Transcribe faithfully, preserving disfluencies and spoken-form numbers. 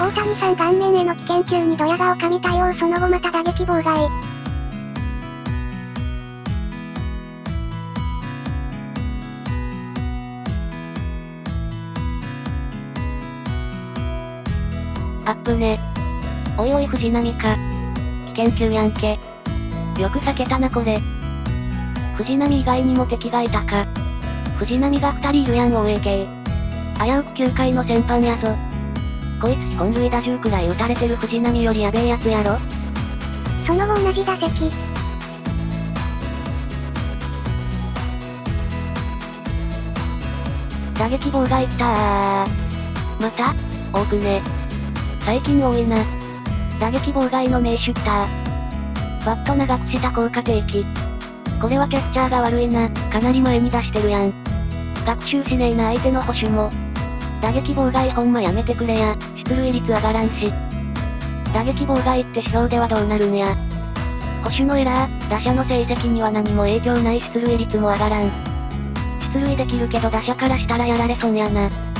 大谷さん顔面への危険球にドヤ顔神対応その後また打撃妨害。 アップね。おいおい藤波か。危険球やんけ。よく避けたなこれ。藤波以外にも敵がいたか。藤波が二人いるやん オーエーケー。危うくきゅうかいの先般やぞ。こいつ基本塁打じゅうくらい打たれてる藤波よりやべえやつやろ。 その後同じ打席。 打撃妨害きたー。また多くね。最近多いな。打撃妨害の名手きたー。バット長くした効果定期。これはキャッチャーが悪いな。かなり前に出してるやん。学習しねえな相手の捕手も。打撃妨害ほんまやめてくれや。出塁率上がらんし。打撃妨害って指標ではどうなるんや。捕手のエラー、打者の成績には何も影響ない出塁率も上がらん。出塁できるけど打者からしたらやられ損やな。